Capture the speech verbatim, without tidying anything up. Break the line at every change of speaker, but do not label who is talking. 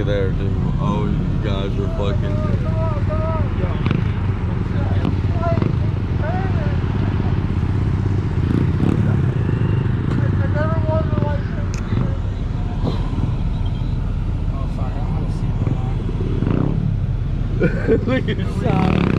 at there, dude. Oh, you guys are fucking. Look at